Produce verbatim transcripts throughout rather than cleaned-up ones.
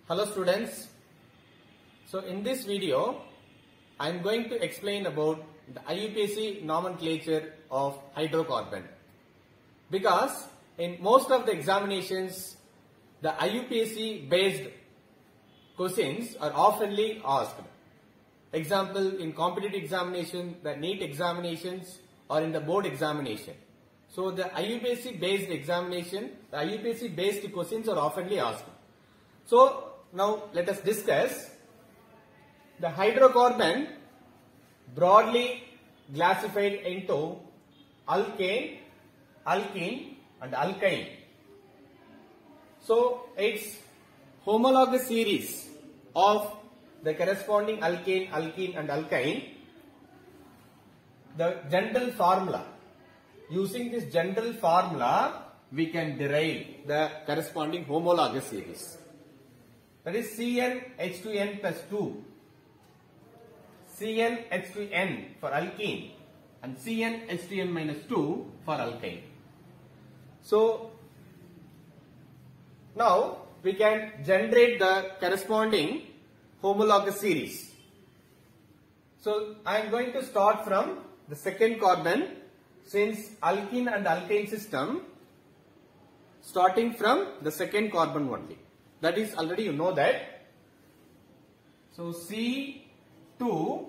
Hello students. So in this video I am going to explain about the I U P A C nomenclature of hydrocarbon, because in most of the examinations the I U P A C based questions are oftenly asked. Example, in competitive examination, the NEET examinations, or in the board examination. So the I U P A C based examination, the I U P A C based questions are oftenly asked. So now let us discuss the hydrocarbon, broadly classified into alkane, alkene and alkyne. So its homologous series of the corresponding alkane, alkene and alkyne, the general formula, using this general formula we can derive the corresponding homologous series. That is C N H two N plus two, C N H two N for alkene and C N H two N minus two for alkyne. So now we can generate the corresponding homologous series. So I am going to start from the second carbon, since alkene and alkyne system, starting from the second carbon only. That is, already you know that. So C two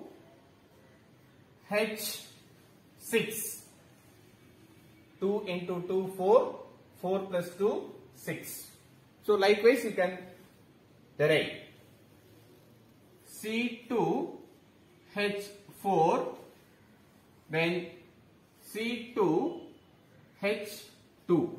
H six, two into two, four, four plus two, six. So likewise you can derive C two H four, then C two H two.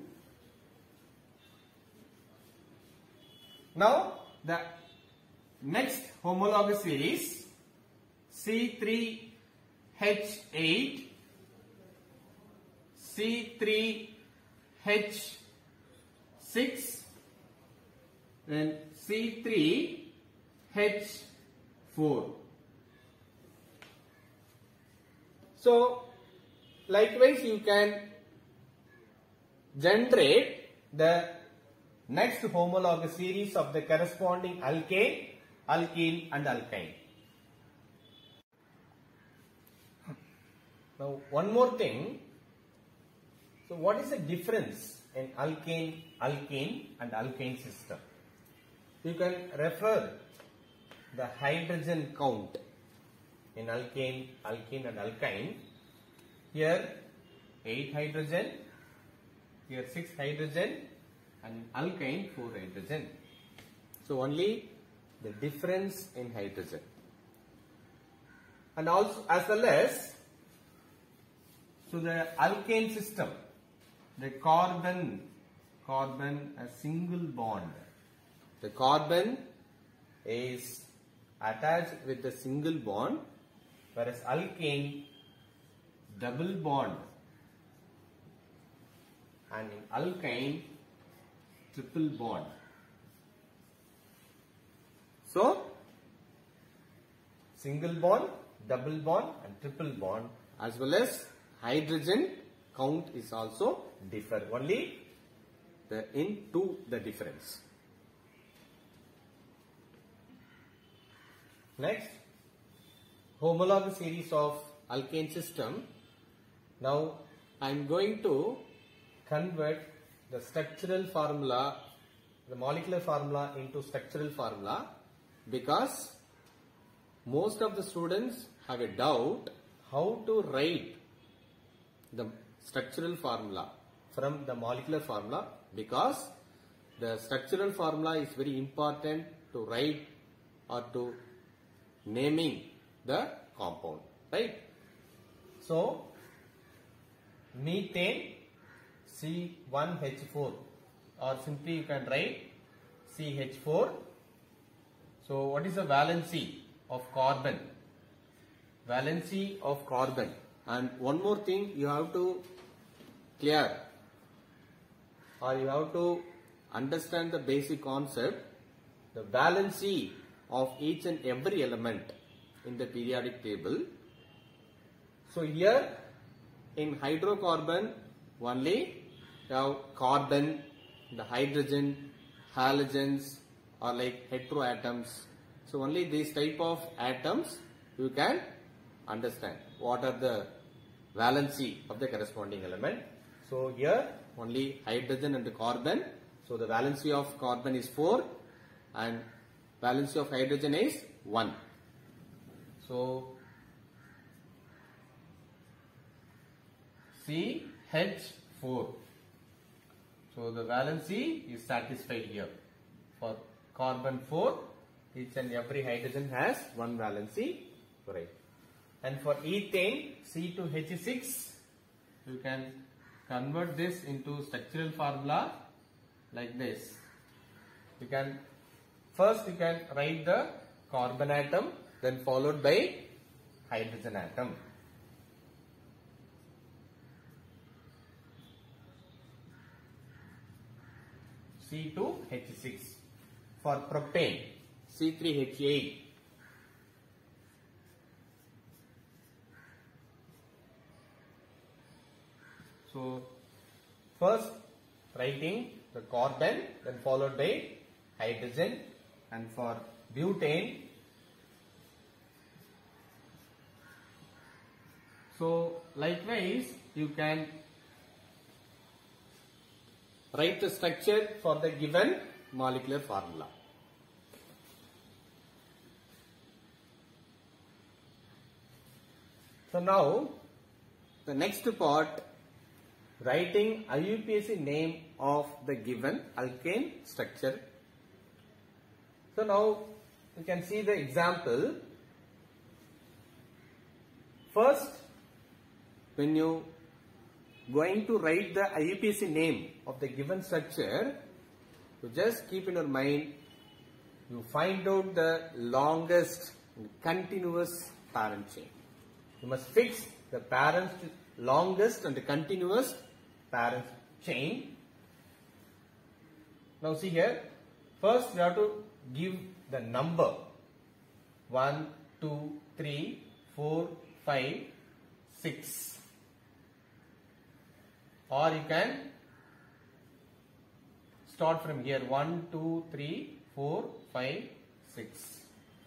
Now the next homologous series, C three H eight, C three H six, then C three H four. So likewise you can generate the next homologous series of the corresponding alkane, alkene and alkyne. Now one more thing. So what is the difference in alkane, alkene and alkyne system? You can refer the hydrogen count in alkane, alkene and alkyne. Here eight hydrogen, here six hydrogen, and alkyne four hydrogen. So only the difference in hydrogen. And also as well as, so the alkane system, the carbon, carbon a single bond. The carbon is attached with a single bond, whereas alkane double bond, and in alkyne triple bond. So single bond, double bond and triple bond, as well as hydrogen count is also differ, only the into the difference. Next, homologous series of alkane system. Now I am going to convert the structural formula, the molecular formula into structural formula, because most of the students have a doubt how to write the structural formula from the molecular formula, because the structural formula is very important to write or to naming the compound, right? So methane C one H four, or simply you can write C H four. So what is the valency of carbon? Valency of carbon. And one more thing you have to clear, or you have to understand the basic concept, the valency of each and every element in the periodic table. So here in hydrocarbon only you have carbon, the hydrogen, halogens, or like heteroatoms. So only these type of atoms you can understand what are the valency of the corresponding element. So here only hydrogen and carbon. So the valency of carbon is four and valency of hydrogen is one. So C H four. So the valency is satisfied here. For carbon four, each and every hydrogen has one valency, right? And for ethane C two H six, you can convert this into structural formula like this. You can first you can write the carbon atom, then followed by hydrogen atom. C two H six. For propane, C three H eight. So first writing the carbon, then followed by hydrogen, and for butane, so likewise you can write the structure for the given molecular formula. So now the next part, writing I U P A C name of the given alkane structure. So now you can see the example. First, when you going to write the I U P A C name of the given structure, you just keep in your mind, you find out the longest continuous parent chain. You must fix the parent longest and the continuous parent chain. Now see here, first you have to give the number one, two, three, four, five, six, or you can start from here one, two, three, four, five, six.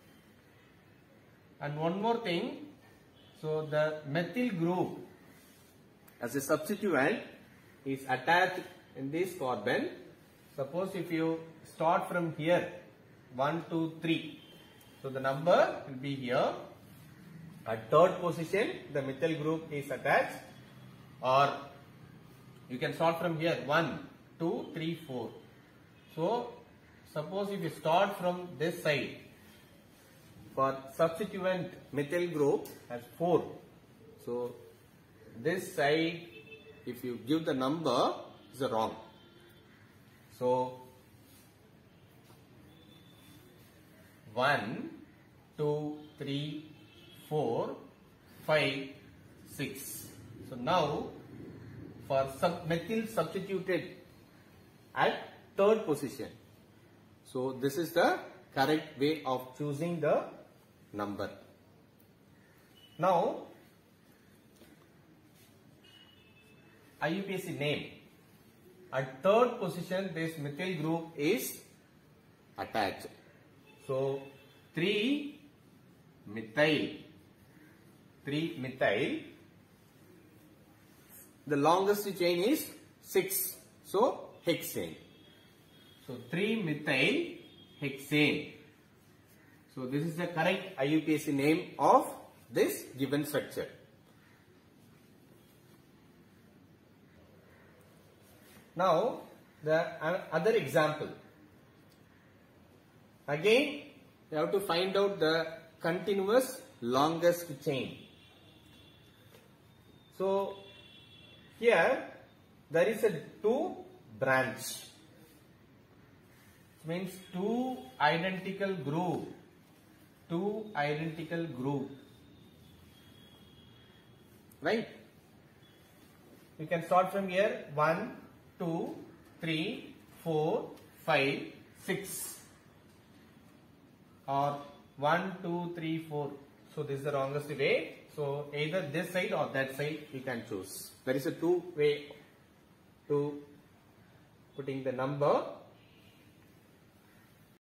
And one more thing, so the methyl group as a substituent is attached in this carbon. Suppose if you start from here one, two, three, so the number will be here. At third position the methyl group is attached, or you can start from here one, two, three, four. So suppose if you start from this side, for substituent methyl group has four. So this side, if you give the number, is wrong. So one, two, three, four, five, six. So now for sub methyl substituted at third position. So this is the correct way of choosing the number. Now I U P A C name. At third position this methyl group is attached. So three methyl, three methyl. The longest chain is six. So hexane. So three methyl hexane. So this is the correct I U P A C name of this given structure. Now the other example. Again you have to find out the continuous longest chain. So here there is a two branch. It means two identical group. Two identical group. Right? You can start from here one, two, three, four, five, six. Or one, two, three, four. So this is the longest way. So either this side or that side you can choose. There is a two way to putting the number.